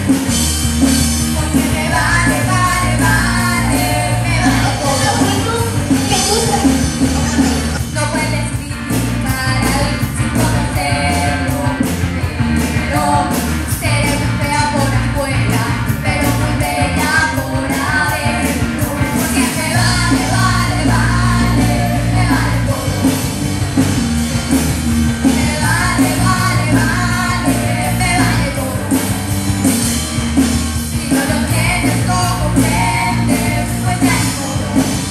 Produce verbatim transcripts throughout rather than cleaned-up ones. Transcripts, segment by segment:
Porque me vale, vale, vale, me vale todo. ¿Qué gusta? No puedes criticar a alguien sin conocerlo, pero seré muy fea por afuera, pero muy bella por adentro. Porque me vale, vale, vale, me vale todo. Me vale, vale, vale, me vale todo. Si no lo tienes, lo comprendes, pues ya es todo.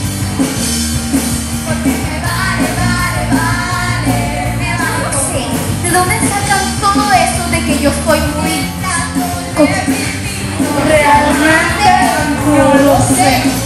Porque me vale, vale, vale, me vale todo. ¿De dónde sacan todo eso de que yo soy muy... Realmente Realmente no lo sé.